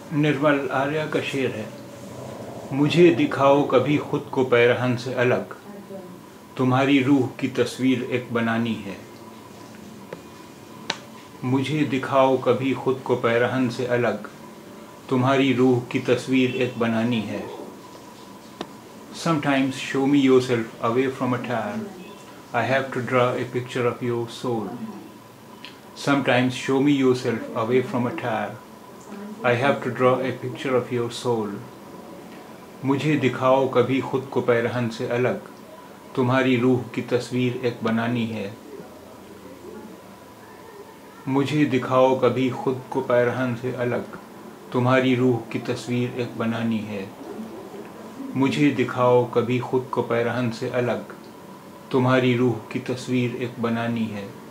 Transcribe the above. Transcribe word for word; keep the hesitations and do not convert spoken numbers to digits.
निर्मल आर्या का शेर है। मुझे दिखाओ कभी खुद को पैरहन से अलग, तुम्हारी रूह की तस्वीर एक बनानी है। मुझे दिखाओ कभी खुद को पैरहन से अलग, तुम्हारी रूह की तस्वीर एक बनानी है। Sometimes show me yourself away from a tower, I have to draw a picture of your soul. Sometimes show me yourself away from a tower, I have to draw a picture of your soul. मुझे दिखाओ कभी खुद को पैरहन से अलग, तुम्हारी रूह की तस्वीर एक बनानी है। मुझे दिखाओ कभी खुद को पैरहन से अलग, तुम्हारी रूह की तस्वीर एक बनानी है। मुझे दिखाओ कभी खुद को पैरहन से अलग, तुम्हारी रूह की तस्वीर एक बनानी है।